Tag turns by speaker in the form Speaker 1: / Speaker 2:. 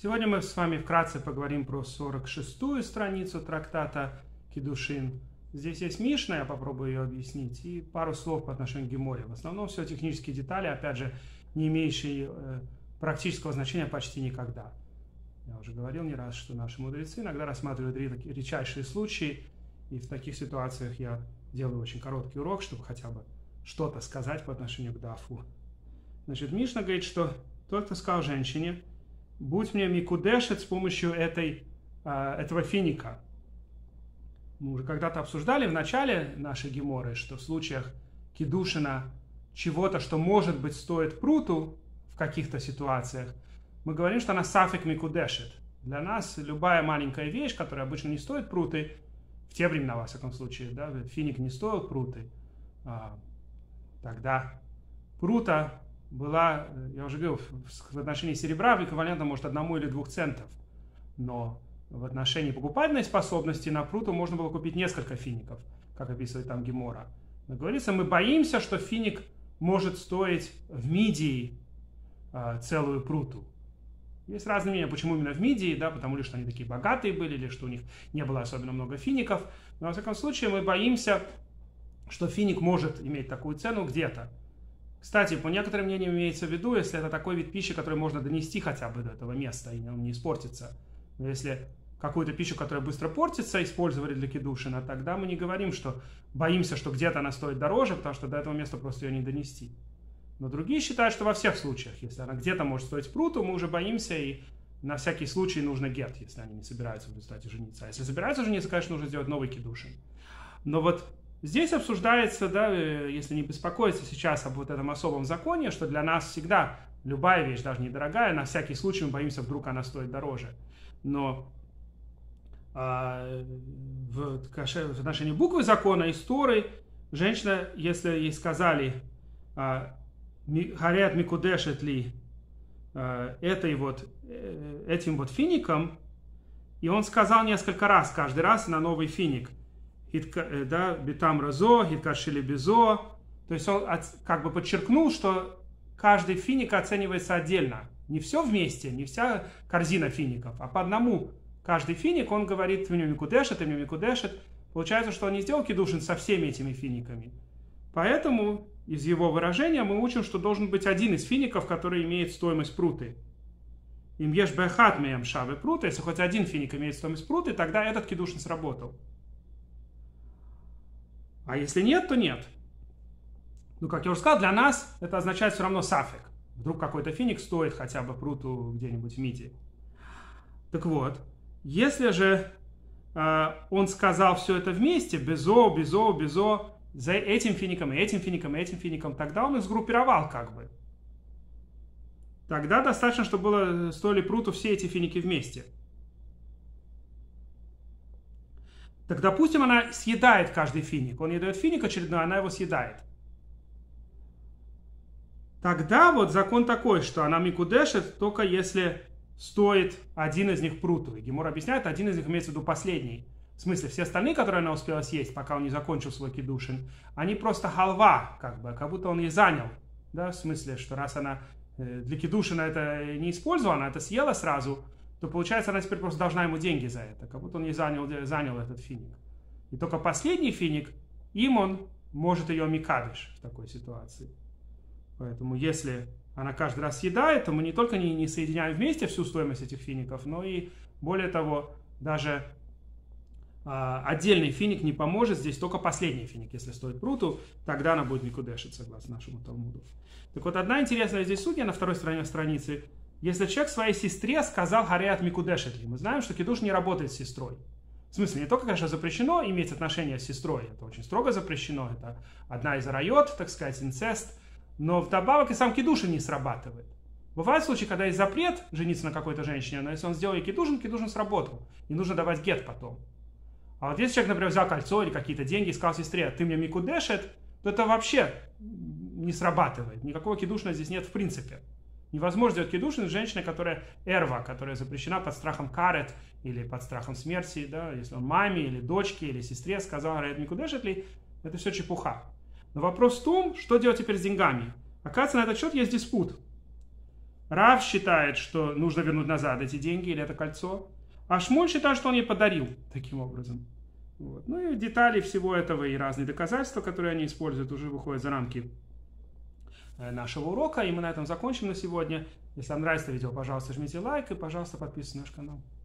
Speaker 1: Сегодня мы с вами вкратце поговорим про 46-ю страницу трактата Кидушин. Здесь есть Мишна, я попробую ее объяснить, и пару слов по отношению к Геморе. В основном все технические детали, опять же, не имеющие практического значения почти никогда. Я уже говорил не раз, что наши мудрецы иногда рассматривают редчайшие случаи, и в таких ситуациях я делаю очень короткий урок, чтобы хотя бы что-то сказать по отношению к Дафу. Значит, Мишна говорит, что тот, кто сказал женщине: будь мне микудешет с помощью этого финика. Мы уже когда-то обсуждали в начале нашей геморы, что в случаях кидушина чего-то, что может быть стоит пруту в каких-то ситуациях, мы говорим, что она сафек микудешет. Для нас любая маленькая вещь, которая обычно не стоит пруты, в те времена, во всяком случае, да, финик не стоил пруты, тогда прута была, я уже говорил, в отношении серебра эквивалентно, может, 1 или 2 центов. Но в отношении покупательной способности на пруту можно было купить несколько фиников, как описывает там Гемора. Но говорится, мы боимся, что финик может стоить в Мидии целую пруту. Есть разные мнения, почему именно в Мидии, да, потому ли что они такие богатые были, или что у них не было особенно много фиников. Но, во всяком случае, мы боимся, что финик может иметь такую цену где-то. Кстати, по некоторым мнениям имеется в виду, если это такой вид пищи, который можно донести хотя бы до этого места, и он не испортится. Но если какую-то пищу, которая быстро портится, использовали для кидушина, тогда мы не говорим, что боимся, что где-то она стоит дороже, потому что до этого места просто ее не донести. Но другие считают, что во всех случаях, если она где-то может стоить пруту, мы уже боимся, и на всякий случай нужно гет, если они не собираются в результате жениться. А если собираются жениться, конечно, нужно сделать новый кидушин. Но вот здесь обсуждается, да, если не беспокоиться сейчас об вот этом особом законе, что для нас всегда любая вещь, даже недорогая, на всякий случай мы боимся, вдруг она стоит дороже. Но в отношении буквы закона и Торы, женщина, если ей сказали «Харят микудешет ли» этим вот фиником, и он сказал несколько раз, каждый раз на новый финик, да, битам разо, хиткашили безо. То есть он как бы подчеркнул, что каждый финик оценивается отдельно. Не все вместе, не вся корзина фиников, а по одному. Каждый финик, он говорит, ты мне микудешет, ты мне микудешет. Получается, что он не сделал кидушин со всеми этими финиками. Поэтому из его выражения мы учим, что должен быть один из фиников, который имеет стоимость пруты. Им еш бэхат меям шавы прута. Если хоть один финик имеет стоимость пруты, тогда этот кидушин сработал. А если нет, то нет. Ну, как я уже сказал, для нас это означает все равно сафек. Вдруг какой-то финик стоит хотя бы пруту где-нибудь в Миде. Так вот, если же он сказал все это вместе, безо, за этим фиником, и этим фиником, и этим фиником, тогда он их сгруппировал как бы. Тогда достаточно, чтобы стоили пруту все эти финики вместе. Так, допустим, она съедает каждый финик. Он ей дает финик очередной, она его съедает. Тогда вот закон такой, что она микудешет только если стоит один из них пруту. И Гемора объясняет, один из них имеется в виду последний. В смысле, все остальные, которые она успела съесть, пока он не закончил свой кидушин, они просто халва, как будто он ей занял. Да? В смысле, что раз она для кидушина это не использовала, она это съела сразу, то получается, она теперь просто должна ему деньги за это, как будто он ей занял этот финик. И только последний финик, им он может ее микадыш в такой ситуации. Поэтому если она каждый раз съедает, то мы не только не соединяем вместе всю стоимость этих фиников, но и более того, даже отдельный финик не поможет, здесь только последний финик, если стоит пруту, тогда она будет микудешить, согласно нашему Талмуду. Так вот, одна интересная здесь судья на второй стороне страницы. Если человек своей сестре сказал «Хариат микудешет ли», мы знаем, что кидуш не работает с сестрой. В смысле, не только, конечно, запрещено иметь отношения с сестрой, это очень строго запрещено, это одна из райот, так сказать, инцест, но вдобавок и сам кидушин не срабатывает. Бывают случаи, когда есть запрет жениться на какой-то женщине, но если он сделал ей кидушин сработал, и нужно давать гет потом. А вот если человек, например, взял кольцо или какие-то деньги и сказал сестре «ты мне микудешет», то это вообще не срабатывает, никакого кидушина здесь нет в принципе. Невозможно делать кидушин с женщиной, которая эрва, которая запрещена под страхом карет или под страхом смерти, да, если он маме или дочке или сестре сказал «Хариат микудешет ли», это все чепуха. Но вопрос в том, что делать теперь с деньгами. Оказывается, на этот счет есть диспут. Рав считает, что нужно вернуть назад эти деньги или это кольцо. А Шмуль считает, что он ей подарил таким образом. Вот. Ну и детали всего этого и разные доказательства, которые они используют, уже выходят за рамки нашего урока. И мы на этом закончим на сегодня. Если вам нравится видео, пожалуйста, жмите лайк и, пожалуйста, подписывайтесь на наш канал.